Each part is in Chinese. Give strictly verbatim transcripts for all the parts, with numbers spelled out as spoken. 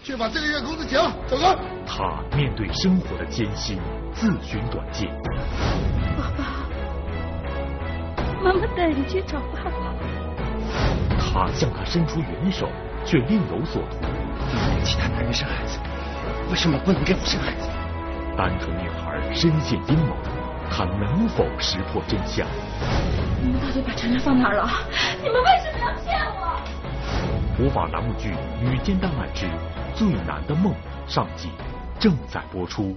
去把这个月工资结了，走吧。 他面对生活的艰辛，自寻短见。 爸爸，妈妈带你去找爸爸。 他向他伸出援手，却另有所图。 你能给其他男人生孩子，为什么不能给我生孩子？ 单纯女孩深陷阴谋，她能否识破真相？ 你们到底把晨晨放哪儿了？你们为什么要骗我？ 普法栏目剧《女奸档案之最难的梦》上集正在播出。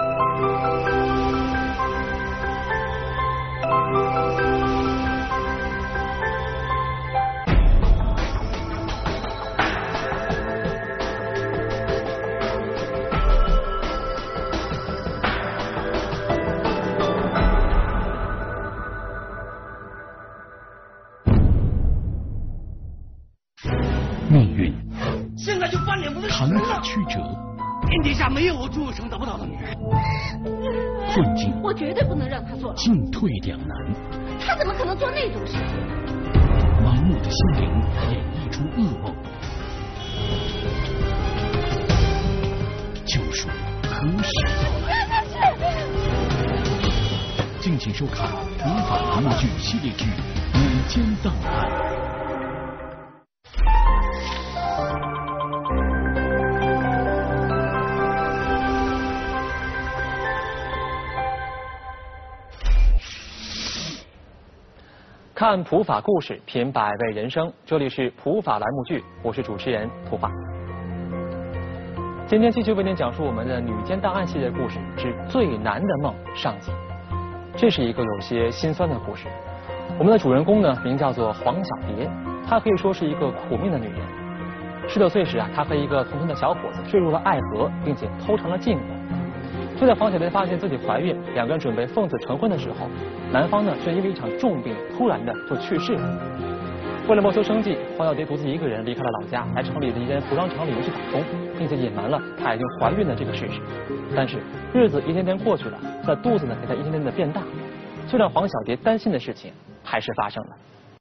命运， 现在就翻脸不认弹指曲折， 天底下没有我朱有成得不到的女人。 困境， 我绝对不能让他做。 进退两难， 他怎么可能做那种事情？ 盲目的心灵演绎出噩梦，救赎何时到来？敬请收看普法栏目剧系列剧《女奸档案》。 看普法故事，品百味人生。这里是普法栏目剧，我是主持人普法。今天继续为您讲述我们的女奸档案系列故事之最难的梦上集。这是一个有些心酸的故事。我们的主人公呢，名叫做黄小蝶，她可以说是一个苦命的女人。十九岁时啊，她和一个同村的小伙子坠入了爱河，并且偷尝了禁果。就在黄小蝶发现自己怀孕，两个人准备奉子成婚的时候，男方呢却因为一场重病突然的就去世了。为了谋求生计，黄小蝶独自一个人离开了老家，来城里的一间服装厂里面去打工，并且隐瞒了她已经怀孕的这个事实。但是日子一天天过去了，她的肚子呢也在一天天的变大。最让黄小蝶担心的事情还是发生了。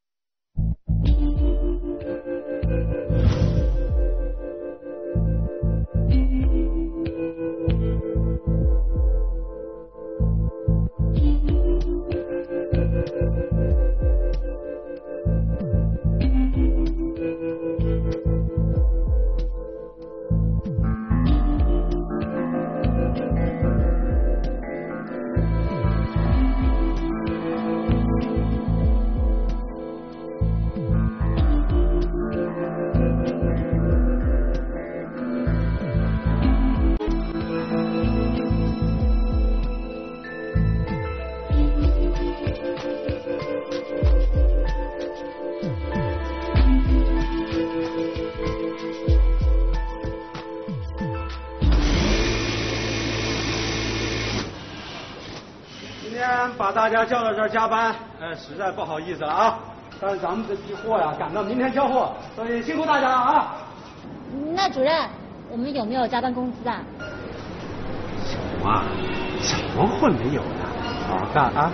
把大家叫到这儿加班，呃，实在不好意思了啊。但是咱们这批货呀，赶到明天交货，所以辛苦大家了啊。 那主任，我们有没有加班工资啊？ 有啊，怎么会没有呢？好好干啊！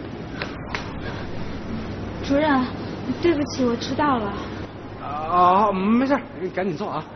主任，对不起，我迟到了。 啊，没事，你赶紧坐啊。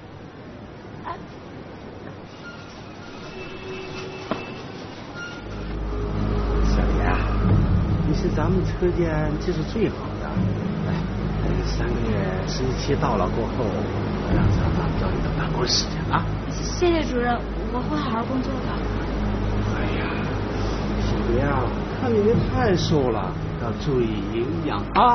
是咱们车间技术最好的，哎，三个月实习期到了过后，我让厂长叫你到办公室去啊。 谢谢主任，我会好好工作的。 哎呀，小蝶啊，看你太瘦了，要注意营养啊。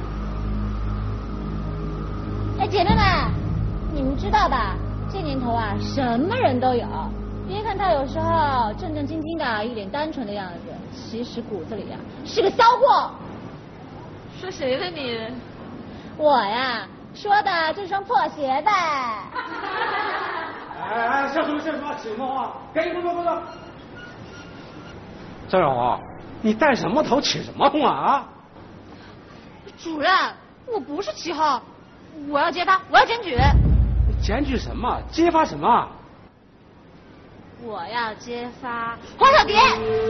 哎，姐妹们，你们知道吧？这年头啊，什么人都有。别看他有时候正正经经的，一脸单纯的样子，其实骨子里呀、啊、是个骚货。 说谁呢你？ 我呀，说的这双破鞋呗。 哎哎，笑什么笑什么，起哄啊！赶紧工作工作。张小红，你带什么头起什么哄啊啊！ 主任，我不是起哄，我要揭发，我要检举。 检举什么？揭发什么？ 我要揭发黄小蝶。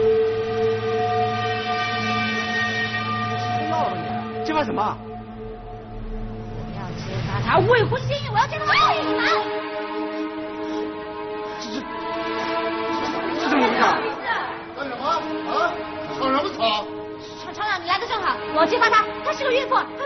别闹了你！揭发什么？ 我要揭发他未婚先孕，我要揭发他未婚。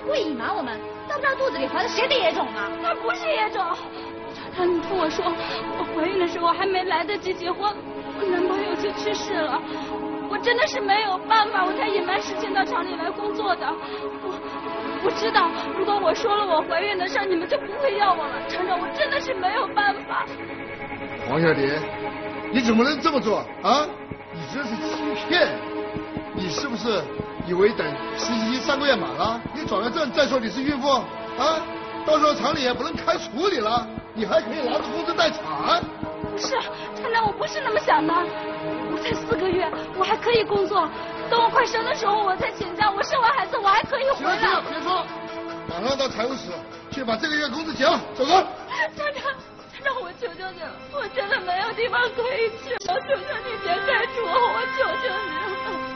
故意隐瞒我们，都不知道肚子里怀的谁的野种呢？ 那不是野种。他们跟我说，我怀孕的时候还没来得及结婚，我男朋友就去世了。我真的是没有办法，我才隐瞒实情到厂里来工作的。我我知道，如果我说了我怀孕的事，你们就不会要我了。厂长，我真的是没有办法。 黄小蝶，你怎么能这么做啊？你这是欺骗！你是不是以为等实习期三个月满了，你转了正再说你是孕妇啊？到时候厂里也不能开除你了，你还可以拿着工资待产。 不是，厂长，我不是那么想的。我才四个月，我还可以工作。等我快生的时候，我才请假。我生完孩子，我还可以回来。 行了，别说了，马上到财务室去把这个月工资结了，走吧。 厂长，厂长，我求求你了，我真的没有地方可以去，我求求你别开除我，我求求你了。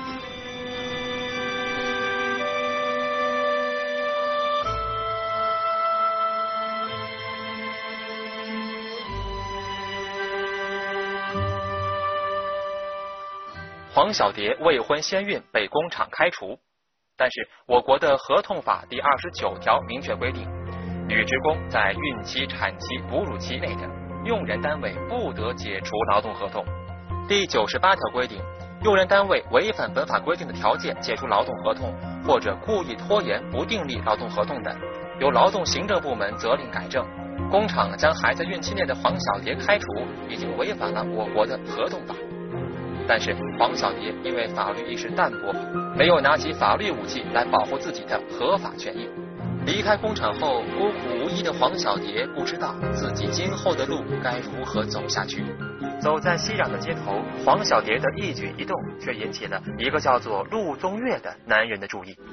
黄小蝶未婚先孕被工厂开除，但是我国的合同法第二十九条明确规定，女职工在孕期、产期、哺乳期内的，用人单位不得解除劳动合同。第九十八条规定，用人单位违反本法规定的条件解除劳动合同，或者故意拖延不订立劳动合同的，由劳动行政部门责令改正。工厂将还在孕期内的黄小蝶开除，已经违反了我国的合同法。但是黄小蝶因为法律意识淡薄，没有拿起法律武器来保护自己的合法权益。离开工厂后，孤苦无依的黄小蝶不知道自己今后的路该如何走下去。走在熙攘的街头，黄小蝶的一举一动却引起了一个叫做陆宗岳的男人的注意。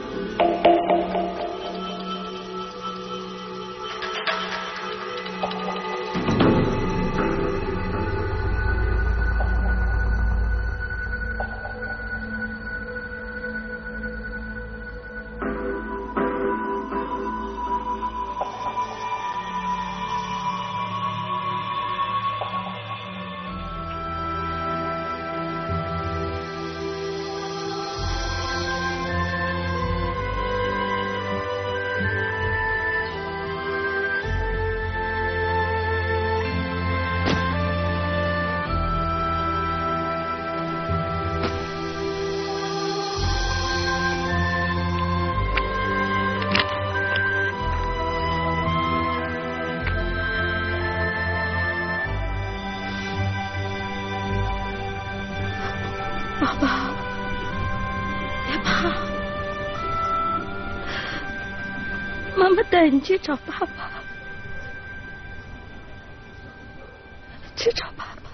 爸爸，别怕，妈妈带你去找爸爸，去找爸爸。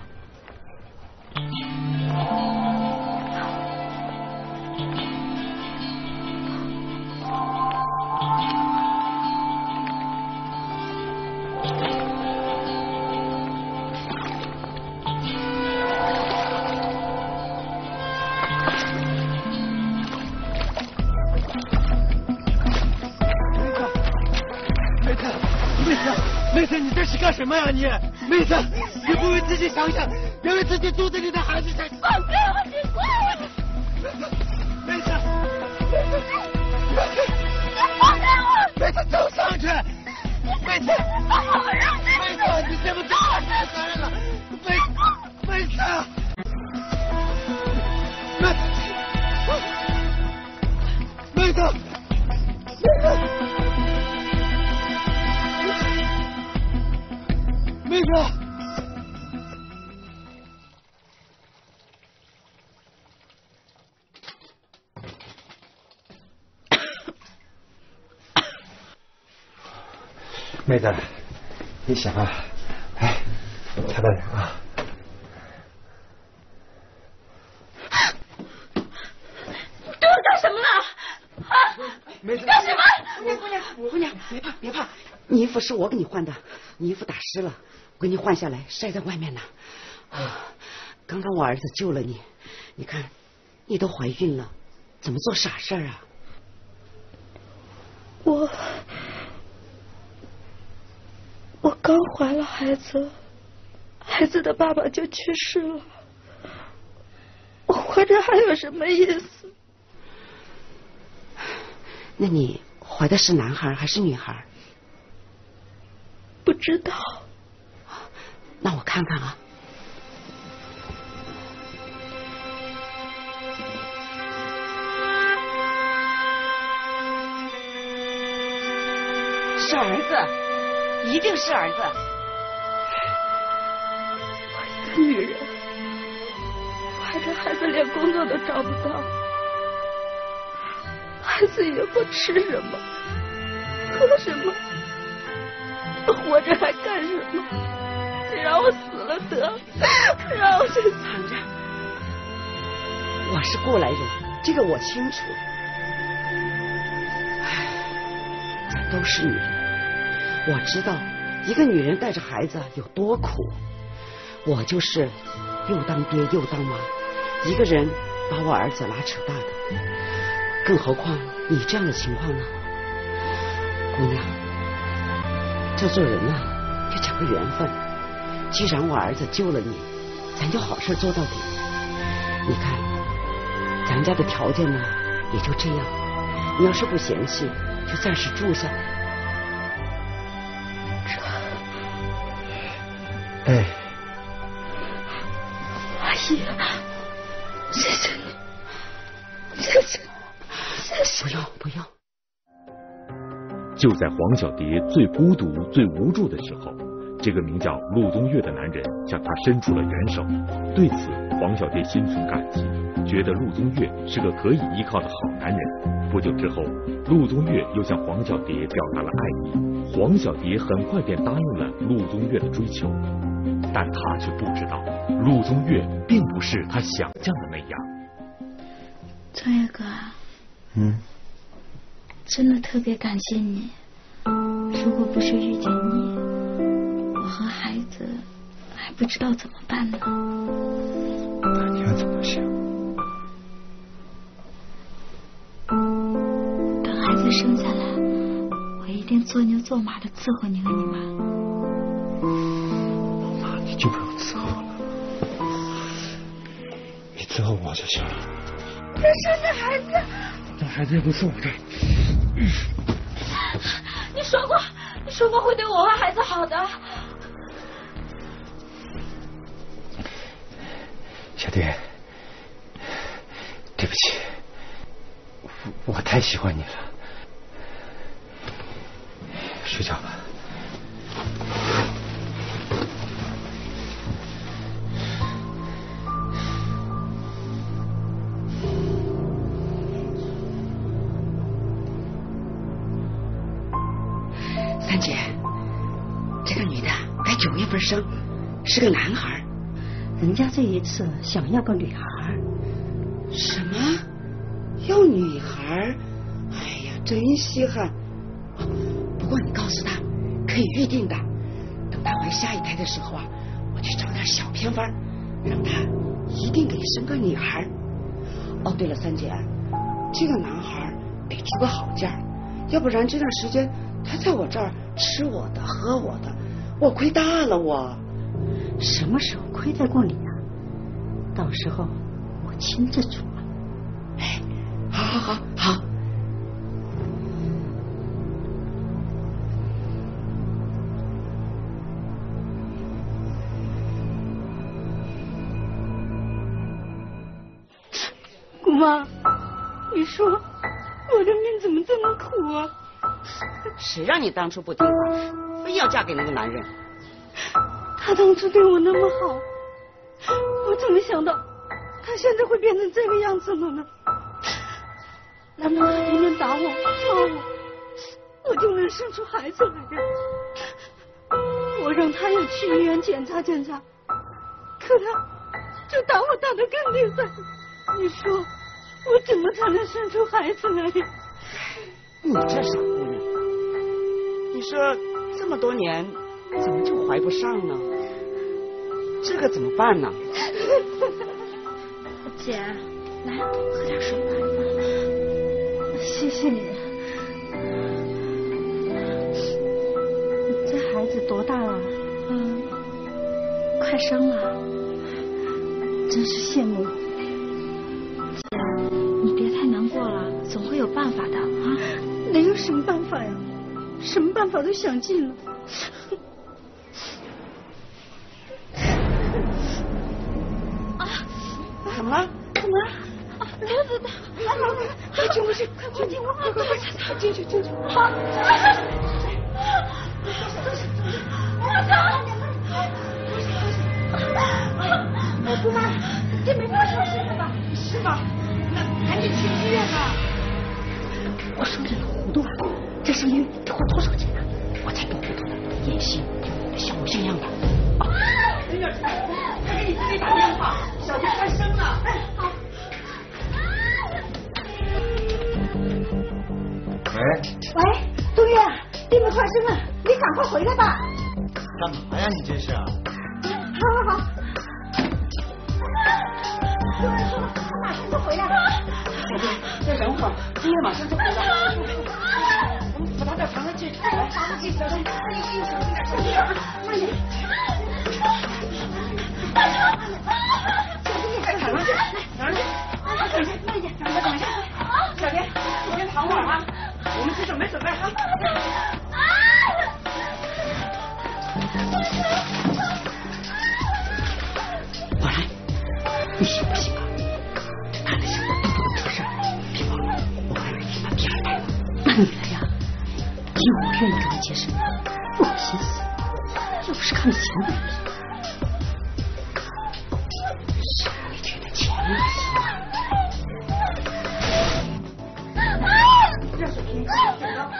妹子，你这是干什么呀你？妹子，你不为自己想想，别为自己肚子里的孩子想。 放开我，你过来！ 妹子，妹子，妹子， 你放开我！ 妹子，走上去！妹子， 放我，让你！ 妹子，你这么做太伤责任了！妹，妹子，妹，妹子，妹子。妹子，妹子，你醒了，来，擦擦脸啊。 对我干什么了？啊！ 妹子， 干什么？ 姑娘，姑娘，别怕，别怕，你衣服是我给你换的，你衣服打湿了。我给你换下来，晒在外面呢。啊，刚刚我儿子救了你，你看，你都怀孕了，怎么做傻事儿啊？ 我我刚怀了孩子，孩子的爸爸就去世了，我活着还有什么意思？ 那你怀的是男孩还是女孩？ 不知道。 那我看看啊。是儿子，一定是儿子。 我一个女人，怀着孩子连工作都找不到，孩子以后吃什么，喝什么，活着还干什么？你让我死了得，让我去藏着。我是过来人，这个我清楚。唉，咱都是女人。我知道一个女人带着孩子有多苦，我就是又当爹又当妈，一个人把我儿子拉扯大的，更何况你这样的情况呢？姑娘，这做人啊就讲个缘分，既然我儿子救了你，咱就好事做到底。你看咱家的条件呢也就这样，你要是不嫌弃就暂时住下。 哎， 阿姨，谢谢你，谢谢，谢谢。 不要不要。 就在黄小蝶最孤独、最无助的时候，这个名叫陆宗岳的男人向她伸出了援手。对此，黄小蝶心存感激，觉得陆宗岳是个可以依靠的好男人。不久之后，陆宗岳又向黄小蝶表达了爱意，黄小蝶很快便答应了陆宗岳的追求。但他却不知道，陆宗岳并不是他想象的那样。 宗岳哥， 嗯， 真的特别感谢你。如果不是遇见你，我和孩子还不知道怎么办呢。 那你要怎么想？ 等孩子生下来，我一定做牛做马的伺候你和你妈。 你就不用伺候了，你伺候我就行了。 可是那孩子， 那孩子也不是我的。 你说过，你说过会对我和孩子好的。 小蝶，对不起，我, 我太喜欢你了。睡觉吧。 三姐，这个女的才九月份生，是个男孩。 人家这一次想要个女孩。 什么？要女孩？哎呀，真稀罕。不过你告诉他可以预定的，等他怀下一胎的时候啊，我去找点小偏方，让他一定给生个女孩。哦，对了，三姐，这个男孩得出个好价，要不然这段时间他在我这儿吃我的喝我的，我亏大了我。 什么时候亏待过你啊？到时候我亲自煮了。 哎，好好好好。 姑妈，你说我的命怎么这么苦啊？ 谁让你当初不听话，非要嫁给那个男人？ 他当初对我那么好，我怎么想到他现在会变成这个样子了呢？难道他天天打我骂我，我就能生出孩子来呀？我让他也去医院检查检查，可他就打我打得更厉害。你说我怎么才能生出孩子来呀？ 你这傻姑娘，你说这么多年怎么就怀不上呢？这个怎么办呢？ 姐，来喝点水吧。谢谢你。 这孩子多大了？ 嗯，快生了。 真是羡慕。 姐，你别太难过了，总会有办法的啊。 能有什么办法呀？什么办法都想尽了。 啊！ 怎么了？怎么了？ 啊！对对对！ 来来来，快进屋去，快快进屋，快快快进去进去。 好。我走。 我姑妈，这没发烧心了吧？是吧？那赶紧去医院吧。我说这糊涂了，这是因为给我多少钱呢？我才不糊涂呢，演戏像模像样的。有点钱，我给你自己打电话，小蝶快生了。哎，好。 喂。 喂，冬月，弟妹快生了，你赶快回来吧。 干嘛呀？你这是？ 好好好。冬月说了，他马上就回来。小蝶，再忍会儿，冬月马上就回来。我们扶他到床上去，来，爬上去，小蝶，你你小心点，小心点，慢点。小蝶，你快躺上去，躺上去，慢一点，慢一点，躺下，躺下。小蝶，你先躺会儿啊，我们去准备准备哈。我来，你行不行啊？他那小子不能出事，别忘了，我还是替他第二胎了。那你来呀，因为我愿意跟你结婚，我的心思又不是看钱的问题。是你觉得钱恶心啊？热水瓶，水了。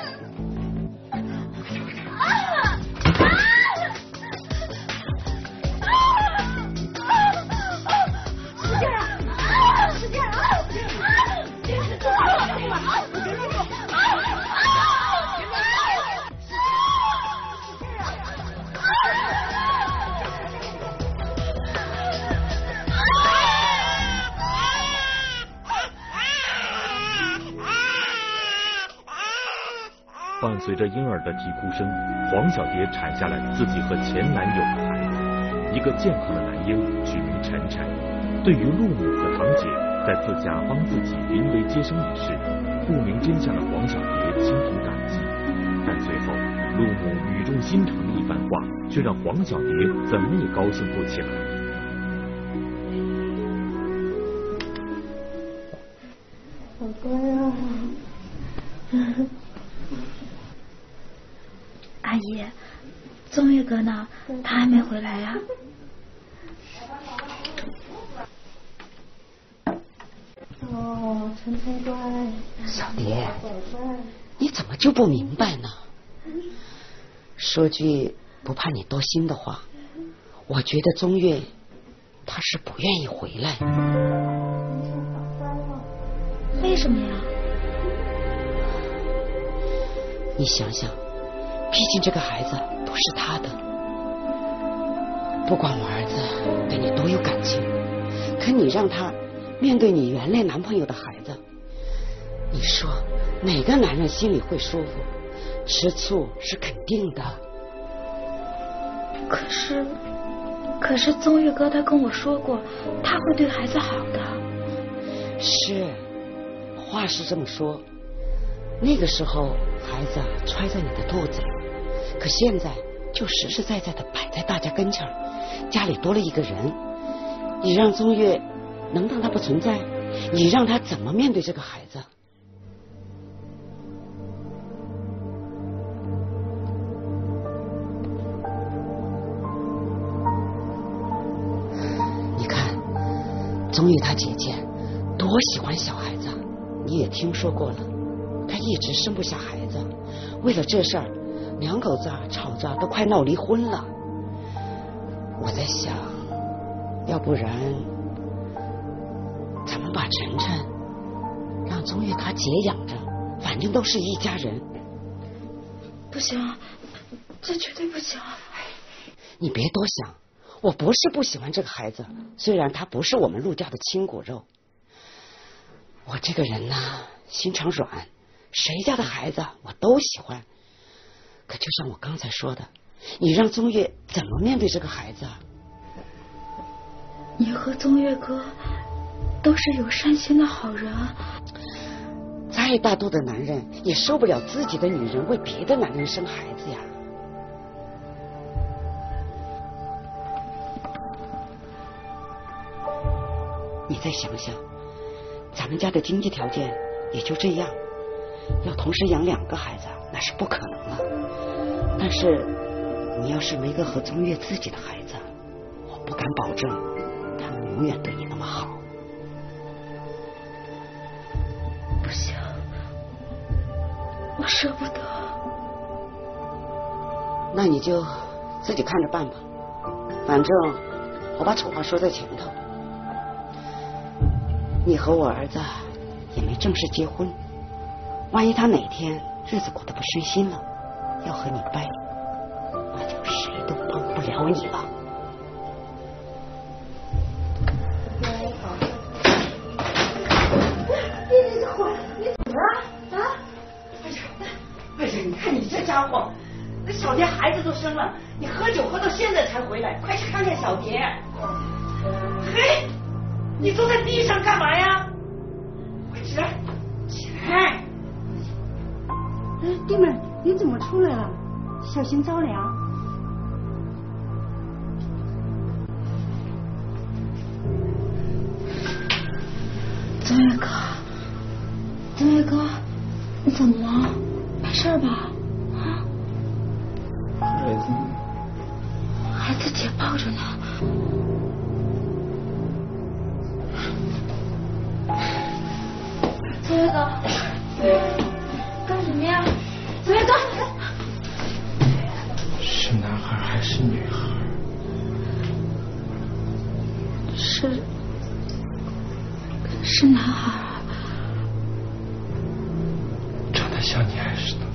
伴随着婴儿的啼哭声，黄小蝶产下了自己和前男友的孩子，一个健康的男婴，取名晨晨。对于陆母和堂姐在自家帮自己临危接生一事，不明真相的黄小蝶心存感激，但随后陆母语重心长的一番话，却让黄小蝶怎么也高兴不起来。 好乖啊！ 阿姨，宗岳哥呢？他还没回来呀？ 哦，晨晨乖。 小蝶，你怎么就不明白呢？说句不怕你多心的话，我觉得宗岳他是不愿意回来。 为什么呀？ 你想想，毕竟这个孩子不是他的。不管我儿子对你多有感情，可你让他面对你原来男朋友的孩子，你说哪个男人心里会舒服？吃醋是肯定的。 可是，可是宗岳哥他跟我说过，他会对孩子好的。 是，话是这么说。那个时候孩子揣在你的肚子里，可现在就实实在在的摆在大家跟前，家里多了一个人。你让宗岳能当他不存在？你让他怎么面对这个孩子？你看，宗岳他姐姐多喜欢小孩子，你也听说过了。他一直生不下孩子，为了这事儿，两口子啊吵着都快闹离婚了。我在想，要不然咱们把晨晨让宗岳他姐养着，反正都是一家人。 不行，这绝对不行。 你别多想，我不是不喜欢这个孩子，虽然他不是我们陆家的亲骨肉。我这个人呢，心肠软，谁家的孩子我都喜欢。可就像我刚才说的，你让宗岳怎么面对这个孩子啊？ 你和宗岳哥都是有善心的好人。 再大度的男人也受不了自己的女人为别的男人生孩子呀。你再想想，咱们家的经济条件也就这样，要同时养两个孩子那是不可能了。但是你要是没个何宗岳自己的孩子，我不敢保证他能永远对你那么好。 不行，我舍不得。 那你就自己看着办吧，反正我把丑话说在前头。你和我儿子也没正式结婚，万一他哪天日子过得不顺心了，要和你掰，那就谁都帮不了你了。 你这会你怎么了？啊？哎呀，哎呀，你看你这家伙，那小蝶孩子都生了，你喝酒喝到现在才回来，快去看看小蝶。嘿，你坐在地上干嘛呀？快起来，起来！ 哎，弟妹，你怎么出来了？小心着凉。 宗岳哥，宗岳哥，你怎么了？没事吧？啊？ 孩子， 孩子姐抱着呢。宗岳哥，干什么呀？宗岳哥， 是男孩还是女孩？ 是是男孩。 长得像你还是呢？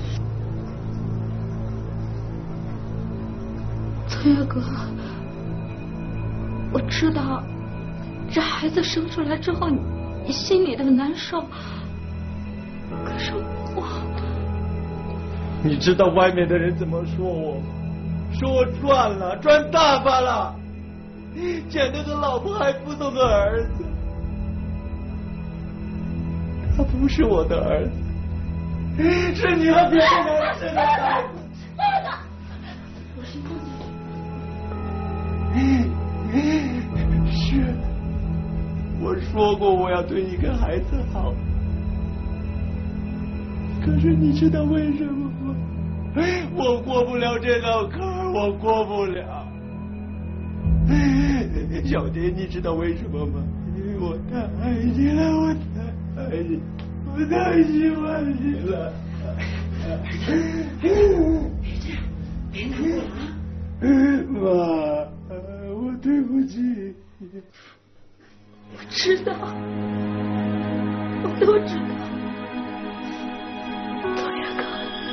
宗岳哥，我知道这孩子生出来之后你你心里的难受，可是我…… 你知道外面的人怎么说我吗？说我赚了，赚大发了，捡了个老婆还附送个儿子。他不是我的儿子，是你和别的男人生的孩子。 那个，我是梦见。是，我说过我要对你跟孩子好。可是你知道为什么吗？我过不了这道坎儿，我过不了。小蝶，你知道为什么吗？因为我太爱你了，我太爱你，我太喜欢你了。 别这样，别难过了啊！ 妈，我对不起。 我知道，我都知道。宗岳哥，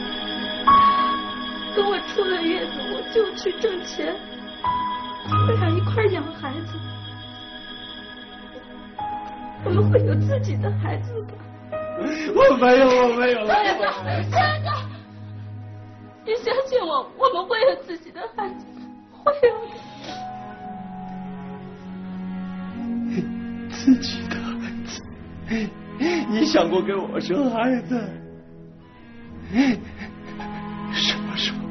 等我出了月子，我就去挣钱，咱们俩一块养孩子，我们会有自己的孩子的。 我没有，我没有。 宗岳哥，宗岳哥，你相信我，我们会有自己的孩子，会有的。 自己的孩子？你想过给我生孩子？什么时候？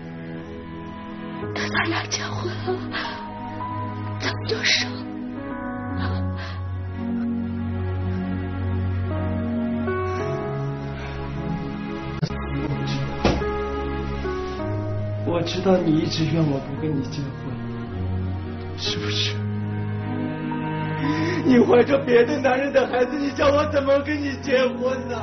等咱俩结婚了，咱们就生。 我知道你一直怨我不跟你结婚，是不是？你怀着别的男人的孩子，你叫我怎么跟你结婚呢？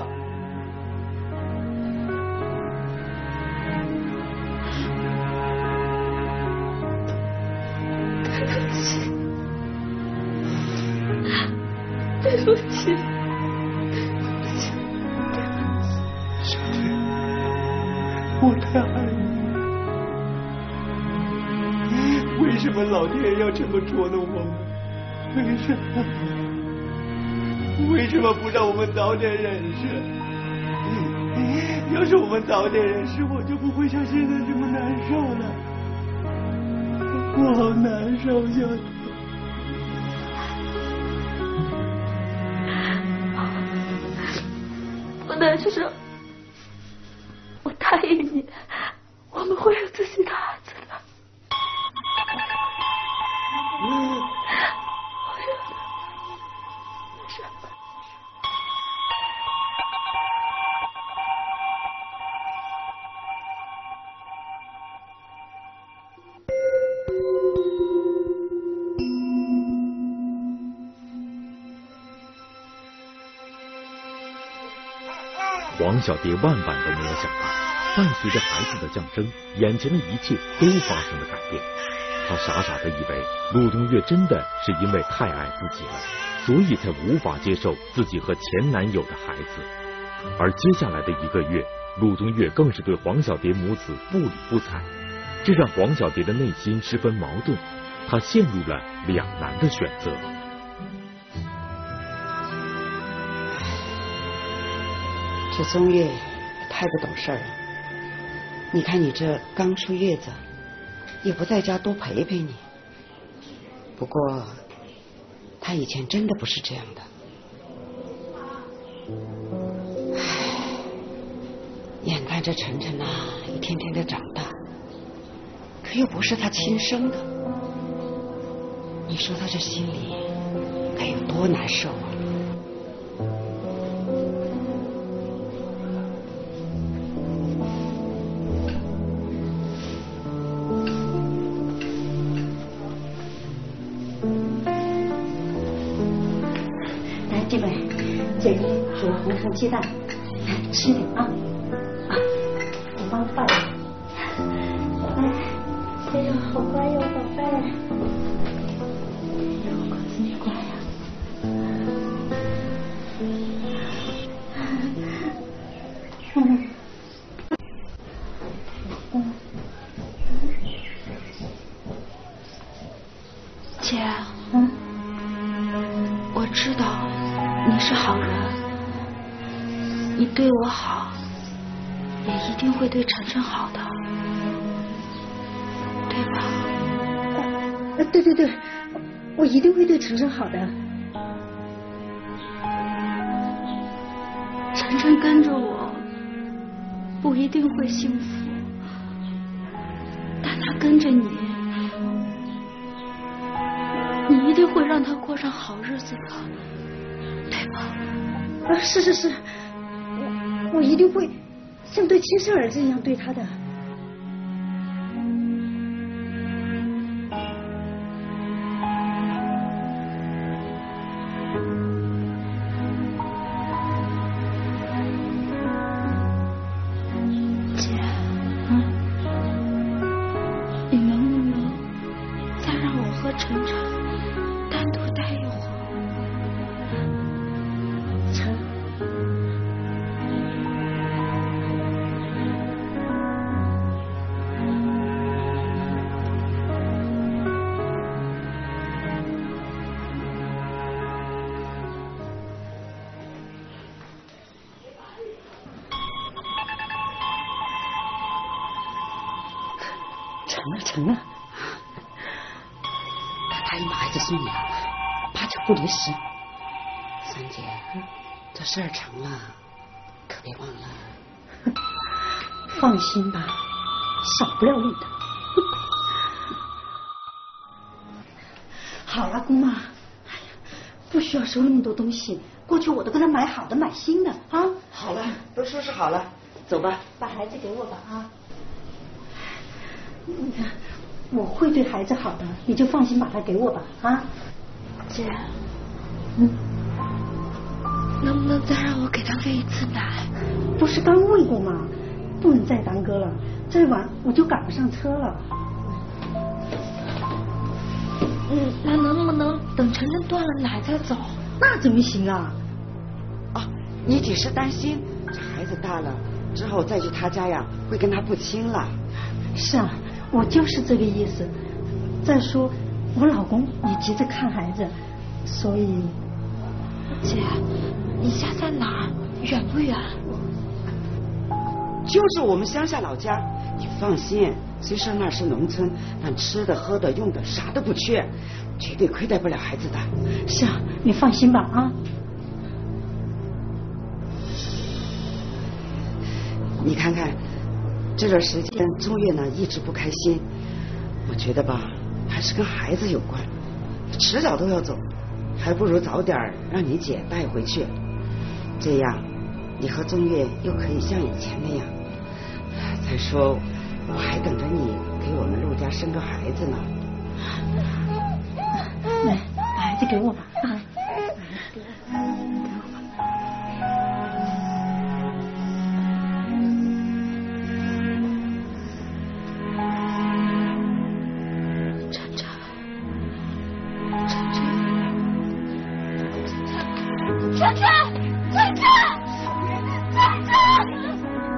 对不起，对不起，对不起， 小蝶，我太爱你。为什么老天要这么捉弄我们？为什么？为什么不让我们早点认识？要是我们早点认识，我就不会像现在这么难受了。我好难受，小蝶。 的是，我答应你，我们会有自己的孩子的。 嗯。 王小蝶万万都没有想到，伴随着孩子的降生，眼前的一切都发生了改变。他傻傻的以为陆东月真的是因为太爱自己了，所以才无法接受自己和前男友的孩子。而接下来的一个月，陆东月更是对黄小蝶母子不理不睬，这让黄小蝶的内心十分矛盾，她陷入了两难的选择。 这宗月太不懂事儿了，你看你这刚出月子，也不在家多陪陪你。不过他以前真的不是这样的。唉，眼看着晨晨啊一天天的长大，可又不是他亲生的，你说他这心里该有多难受啊！ 这位，姐姐煮了红薯鸡蛋，来吃点啊！啊，我帮饭。来，哎呦，好乖哟，宝贝！哎呦，可真乖呀！嗯。 姐，嗯，我知道。你是好人，你对我好，也一定会对晨晨好的，对吧？ 呃，对对对，我一定会对晨晨好的。 晨晨跟着我，不一定会幸福，但他跟着你，你一定会让他过上好日子的。 啊，是是是，我我一定会像对亲生儿子一样对他的。 姐，嗯，你能不能再让我和晨晨单独待一会儿？ 成了成了， 他答应把孩子送你了，八九不离十。三姐，这事儿成了，可别忘了。 放心吧，少不了你的。好了，姑妈，哎呀，不需要收那么多东西，过去我都给他买好的，买新的啊。 好了，都收拾好了，走吧。 把孩子给我吧啊。你看，我会对孩子好的，你就放心把他给我吧啊。 姐，嗯，能不能再让我给他喂一次奶？ 不是刚喂过吗？不能再耽搁了，再晚我就赶不上车了。 嗯，那能不能等晨晨断了奶再走？ 那怎么行啊？ 啊，你只是担心这孩子大了之后再去他家呀，会跟他不亲了。 是啊，我就是这个意思。再说我老公也急着看孩子，所以。 姐，你家在哪儿？远不远？ 就是我们乡下老家，你放心，虽说那是农村，但吃的喝的用的啥都不缺，绝对亏待不了孩子的。 是啊，你放心吧啊。 你看看这段时间钟月呢一直不开心，我觉得吧还是跟孩子有关，迟早都要走，还不如早点让你姐带回去，这样你和钟月又可以像以前那样。再说我还等着你给我们陆家生个孩子呢。 来，把孩子给我吧。啊晨晨，晨晨，晨晨！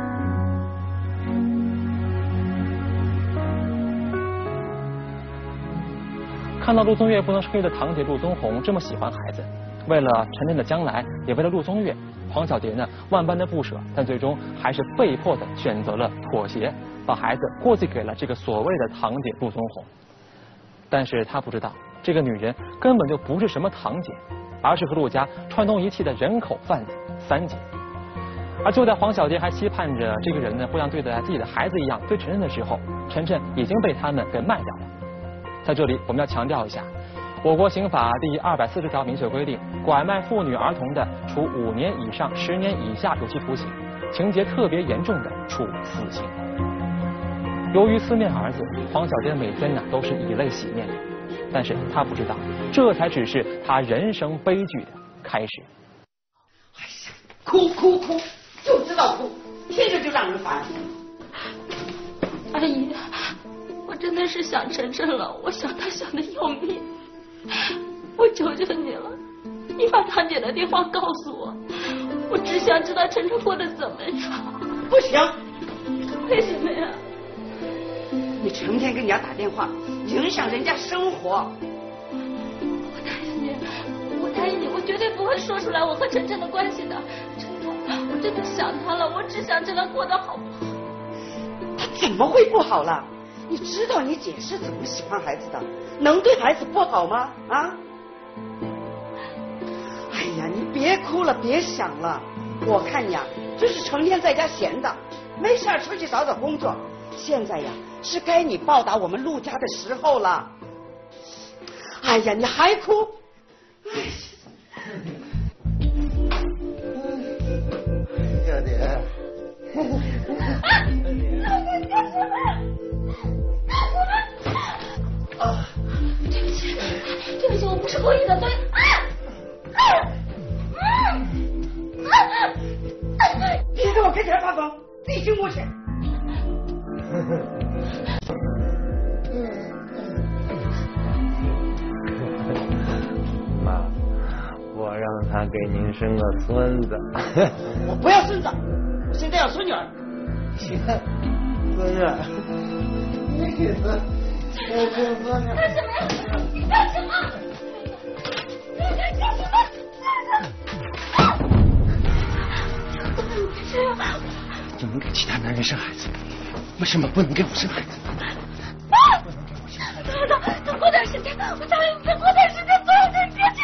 看到陆宗岳不能生育的堂姐陆宗红这么喜欢孩子，为了晨晨的将来，也为了陆宗岳，黄小蝶呢万般的不舍，但最终还是被迫的选择了妥协，把孩子过继给了这个所谓的堂姐陆宗红。但是她不知道，这个女人根本就不是什么堂姐，而是和陆家串通一气的人口贩子三姐。而就在黄小蝶还期盼着这个人呢会像对待自己的孩子一样对晨晨的时候，晨晨已经被他们给卖掉了。在这里我们要强调一下，我国刑法第二百四十条明确规定，拐卖妇女儿童的，处五年以上十年以下有期徒刑，情节特别严重的处死刑。由于思念儿子，黄小蝶每天呢都是以泪洗面的，但是她不知道，这才只是她人生悲剧的开始。 哎呀，哭哭哭，就知道哭，听着就让人烦。 阿姨，我真的是想晨晨了，我想他想的要命，我求求你了，你把堂姐的电话告诉我，我只想知道晨晨过得怎么样。 不行。 为什么呀？ 你成天给人家打电话，影响人家生活。 我答应你，我答应你，我绝对不会说出来我和晨晨的关系的。真的，我真的想他了，我只想知道过得好不好。 他怎么会不好了？你知道你姐是怎么喜欢孩子的，能对孩子不好吗？啊！哎呀，你别哭了，别想了。我看你啊，就是成天在家闲的，没事出去找找工作。现在呀，是该你报答我们陆家的时候了。哎呀，你还哭？哎， 小蝶。 啊！对不起，对不起，我不是故意的，所以啊啊啊！别在我跟前发疯，自己进屋去。 妈，我让他给您生个孙子。 我不要孙子，我现在要孙女儿。 行，孙女儿，你给孙，我生孙女儿。 干什么呀？你干什么？你在干什么？ 这样，你能给其他男人生孩子，为什么不能给我生孩子？ 啊！等等，再过段时间，我答应你，再过段时间所有的别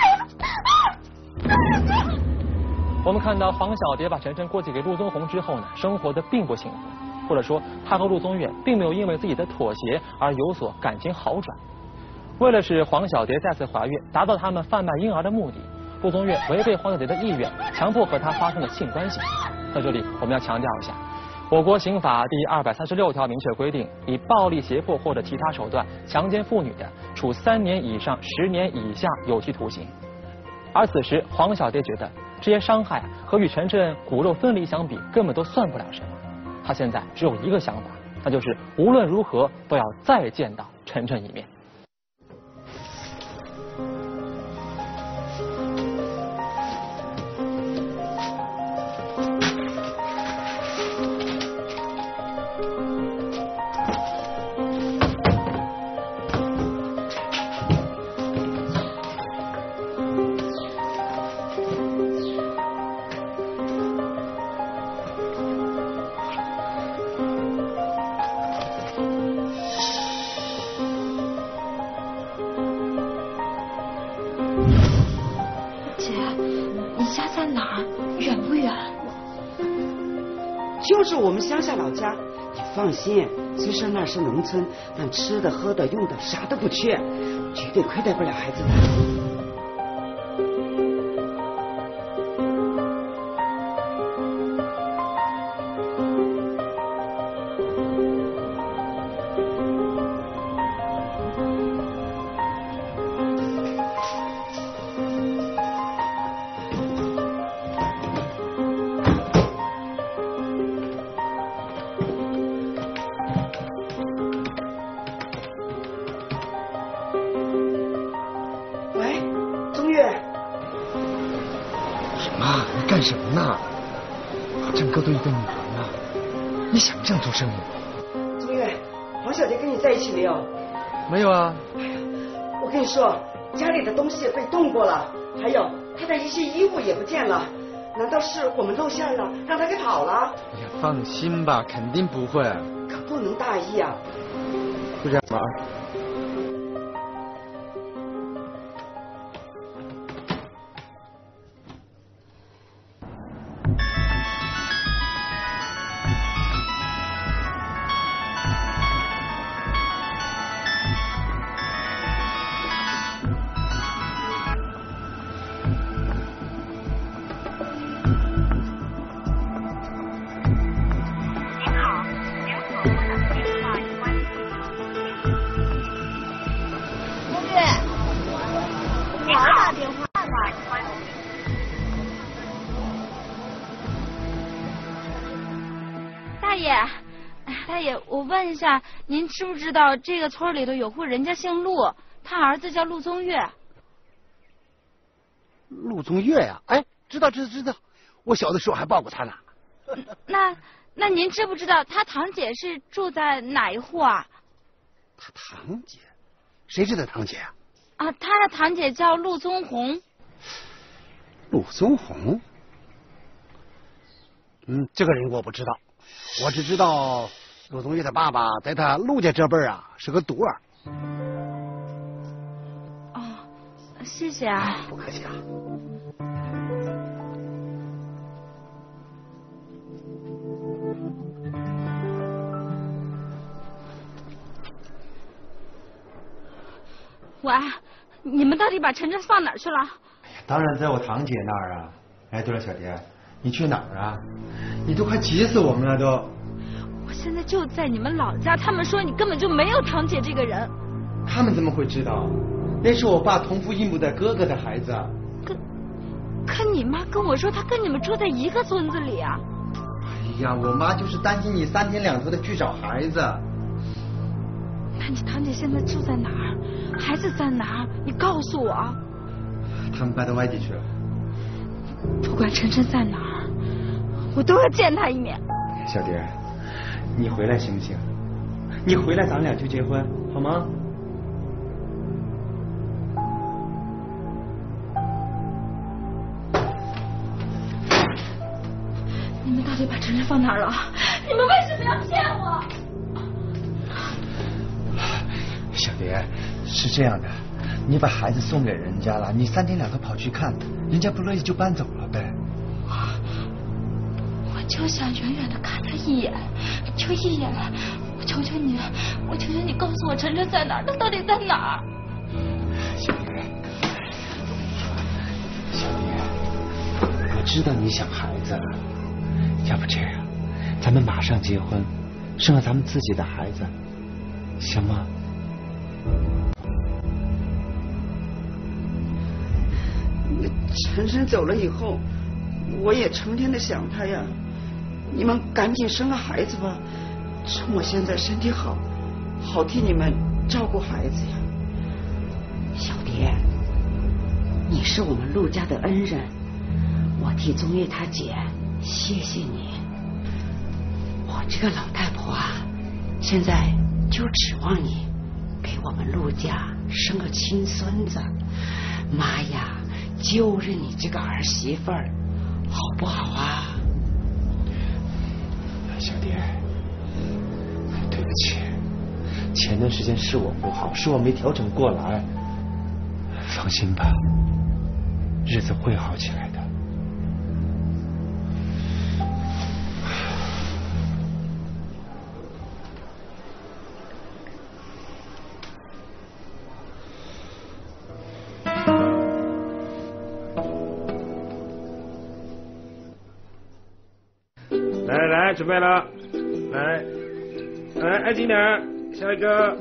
去了。 我们看到黄小蝶把晨晨过继给陆宗红之后呢，生活的并不幸福，或者说她和陆宗岳并没有因为自己的妥协而有所感情好转。为了使黄小蝶再次怀孕，达到他们贩卖婴儿的目的，陆宗岳违背黄小蝶的意愿，强迫和她发生了性关系。在这里我们要强调一下，我国刑法第二百三十六条明确规定，以暴力胁迫或者其他手段强奸妇女的，处三年以上十年以下有期徒刑。而此时黄小蝶觉得这些伤害和与晨晨骨肉分离相比，根本都算不了什么。她现在只有一个想法，那就是无论如何都要再见到晨晨一面。 就是我们乡下老家。你放心，虽说那是农村，但吃的、喝的、用的啥都不缺，绝对亏待不了孩子的。 干什么呢？郑哥都一个女人了，你想不想做生意？ 宗岳，黄小姐跟你在一起没有？ 没有啊。 哎呀，我跟你说，家里的东西被动过了，还有她的一些衣物也不见了，难道是我们露馅了，让她给跑了？ 哎呀，放心吧，肯定不会。 可不能大意啊！ 就这样吧。 大爷，大爷，我问一下，您知不知道这个村里头有户人家姓陆，他儿子叫陆宗岳。 陆宗岳呀、啊，哎，知道知道知道，我小的时候还抱过他呢。 那那您知不知道他堂姐是住在哪一户啊？ 他堂姐？谁是他堂姐啊？ 啊，他的堂姐叫陆宗红。 陆宗红？嗯，这个人我不知道。我只知道陆宗岳的爸爸在他陆家这辈儿啊是个独儿。 哦，谢谢啊。 不客气啊。 喂，你们到底把晨晨放哪儿去了？ 哎呀，当然在我堂姐那儿啊。哎，对了，小蝶。你去哪儿啊？你都快急死我们了都！ 我现在就在你们老家，他们说你根本就没有堂姐这个人。 他们怎么会知道？那是我爸同父异母的哥哥的孩子。 可可你妈跟我说，她跟你们住在一个村子里啊。 哎呀，我妈就是担心你三天两头的去找孩子。 那你堂姐现在住在哪儿？孩子在哪儿？你告诉我。 他们搬到外地去了。 不管晨晨在哪儿，我都要见他一面。 小蝶，你回来行不行？你回来，咱俩就结婚，好吗？ 你们到底把晨晨放哪儿了？你们为什么要骗我？ 小蝶，是这样的。你把孩子送给人家了，你三天两头跑去看，人家不乐意就搬走了呗。 我就想远远的看他一眼，就一眼。我求求你，我求求你告诉我晨晨在哪儿，他到底在哪儿？ 小蝶，小蝶，我知道你想孩子了，要不这样，咱们马上结婚，生了咱们自己的孩子，行吗？ 晨晨走了以后，我也成天的想他呀。你们赶紧生个孩子吧，趁我现在身体好，好替你们照顾孩子呀。小蝶，你是我们陆家的恩人，我替宗岳他姐谢谢你。我这个老太婆啊，现在就指望你给我们陆家生个亲孙子。妈呀！就认你这个儿媳妇儿，好不好啊？ 小蝶，对不起，前段时间是我不好，是我没调整过来。放心吧，日子会好起来的。 来，准备了，来，来，安静点，下一个。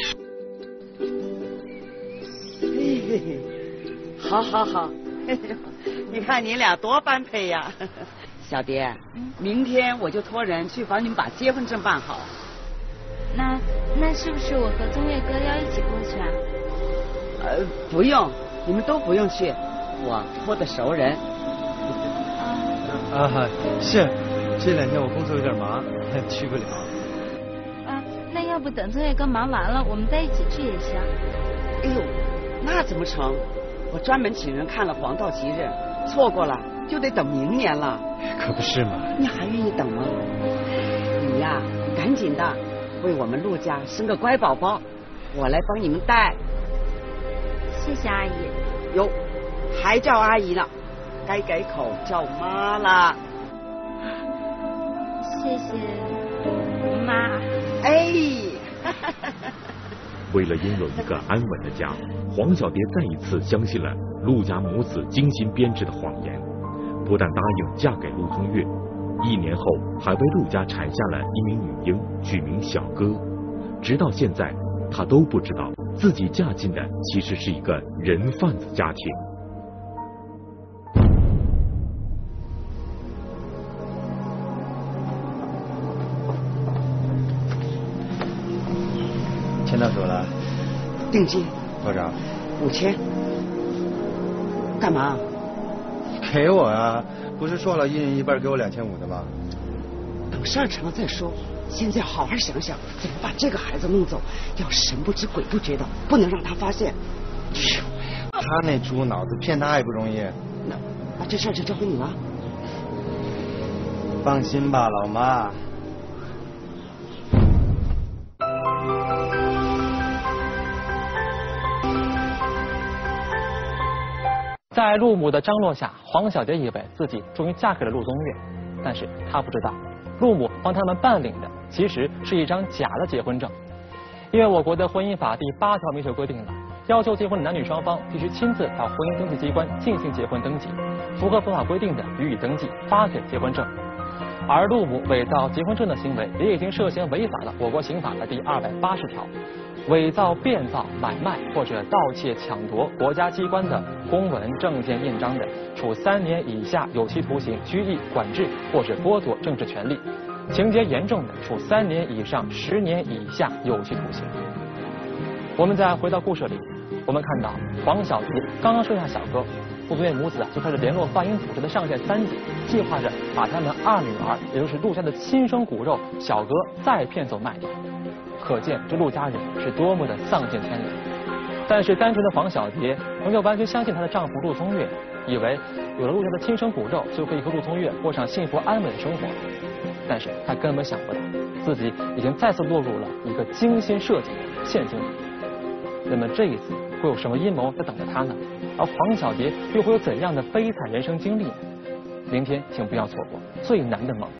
嘿嘿嘿，好好好，嘿嘿，你看你俩多般配呀！小蝶，明天我就托人去帮你们把结婚证办好。 那那是不是我和宗岳哥要一起过去啊？ 呃，不用，你们都不用去，我托的熟人。 啊，是，这两天我工作有点忙，去不了。 啊，那要不等宗岳哥忙完了，我们再一起去也行。 哎呦，那怎么成？我专门请人看了黄道吉日，错过了就得等明年了。 可不是嘛。 你还愿意等吗？你呀，赶紧的，为我们陆家生个乖宝宝，我来帮你们带。 谢谢阿姨。 哟，还叫阿姨呢，该改口叫妈啦。 谢谢妈。 哎。 为了拥有一个安稳的家，黄小蝶再一次相信了陆家母子精心编织的谎言，不但答应嫁给陆宗岳，一年后还为陆家产下了一名女婴，取名小歌。直到现在，她都不知道自己嫁进的其实是一个人贩子家庭。 钱到手了。 定金多少？ 五千。干嘛？ 给我啊！不是说了一人一半，给我两千五的吗？ 等事儿成了再说。现在好好想想怎么把这个孩子弄走，要神不知鬼不觉的，不能让他发现。 他那猪脑子骗他还不容易。 那那这事儿就交给你了。 放心吧，老妈。 在陆母的张罗下，黄小蝶以为自己终于嫁给了陆宗岳，但是她不知道，陆母帮他们办理的其实是一张假的结婚证。因为我国的婚姻法第八条明确规定了，要求结婚的男女双方必须亲自到婚姻登记机关进行结婚登记，符合本法规定的予以登记，发给结婚证。而陆母伪造结婚证的行为也已经涉嫌违反了我国刑法的第二百八十条。伪造、变造、买卖或者盗窃、抢夺国家机关的公文、证件、印章的，处三年以下有期徒刑、拘役、管制或者剥夺政治权利；情节严重的，处三年以上十年以下有期徒刑。我们再回到故事里，我们看到黄小蝶刚刚生下小哥，陆宗岳母子啊就开始联络贩婴组织的上线三姐，计划着把他们二女儿，也就是陆家的亲生骨肉小哥再骗走卖掉。可见这陆家人是多么的丧尽天良。但是单纯的黄小蝶仍旧完全相信她的丈夫陆宗岳，以为有了陆家的亲生骨肉就可以和陆宗岳过上幸福安稳的生活。但是她根本想不到，自己已经再次落入了一个精心设计的陷阱里。那么这一次会有什么阴谋在等着她呢？而黄小蝶又会有怎样的悲惨人生经历呢？明天请不要错过《最难的梦》。